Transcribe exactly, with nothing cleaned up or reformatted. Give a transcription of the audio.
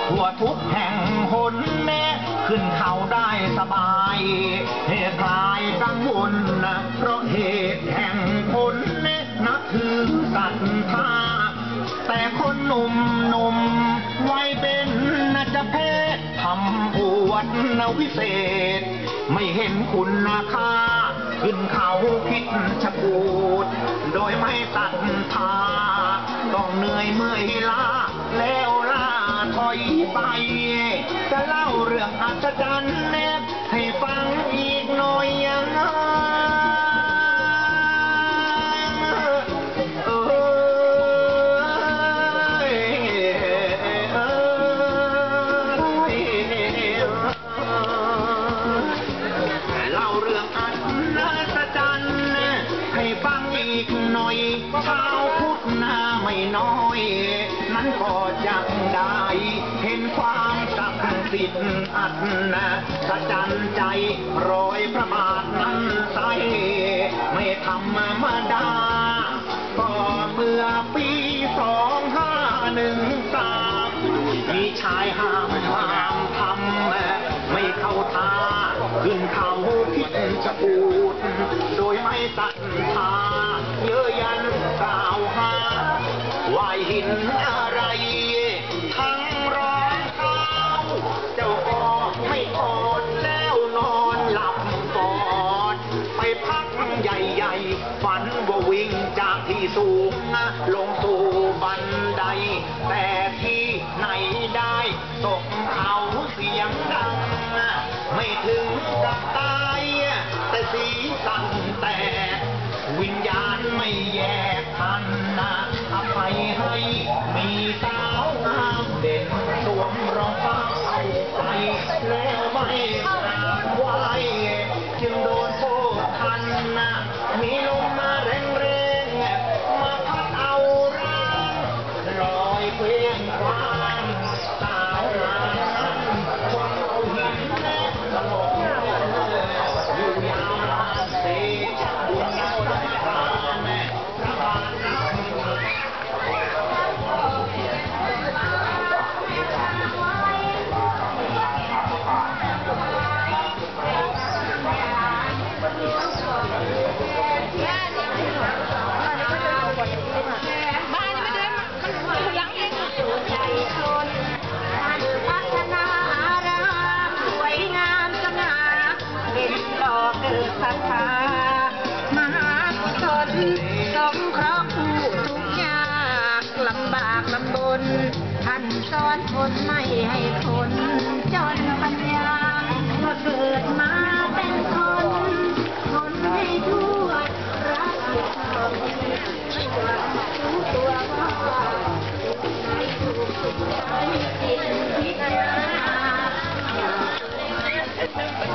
ทั่วทุกแห่งหนแน่ขึ้นเขาได้สบายเหตุคลายกังวลเพราะเหตุแห่งผลแน่นับถือศรัทธาแต่คนหนุ่มหนุ่มไว้เป็นนาจะเพศทำอวดนวิเศษไม่เห็นคุณค่าขึ้นเขาคิดชะกูดโดยไม่ศรัทธาต้องเหนื่อยเมื่อยล้าแล้วล่าถอยไปจะเล่าเรื่องอัศจรรย์แนบให้ฟังอีกหน่อยยังชาวพุทธนาไม่น้อยนั้นก็จักได้เห็นความศักดิ์สิทธิ์อัศจรรย์ใจรอยพระบาทนั้นใสไม่ธรรมดาก็เมื่อปีสองห้าหนึ่งสามมีชายห้ามห้ามทำไม่เข้าท่าขึ้นเขาคิดจะพูดโดยไม่ศรัทธาเยอะยันกล่าวหาว่าหินอะไรทั้งร้องเท้าเจ้าก็ไม่อดแล้วนอนหลับกอดไปพักใหญ่ๆฝันว่าวิ่งจากที่สูงลงสู่บันไดแต่ที่ไหนได้ตกเขาเสียงดังไม่ถึงกับตายแต่สีสั่นแต่วิญญาณไม่แยกทันนะอภัยให้มีสาวงามเด่นสวมรองเท้าไปแล้วไม่กราบไหวจึงโดนโทษทันนะมีลมมาแรงๆมาพัดเอาร่างลอยเคลื่อนควางสาวงามคนเอาหินแน่ตลกอยู่ยาวนานเสียบุญนักธรรมดาแม่พระบาทนักศรัทธามหากุศลสงเคราะห์ผู้ทุกข์ยากลำบากลำบนท่านสอนคนไม่ให้คนจนปัญญาพอเกิดมาเป็นคนคนให้ทั่วรักผิดชอบรู้ตัวว่าไม่ถูกสุดใจผิดพิจารณา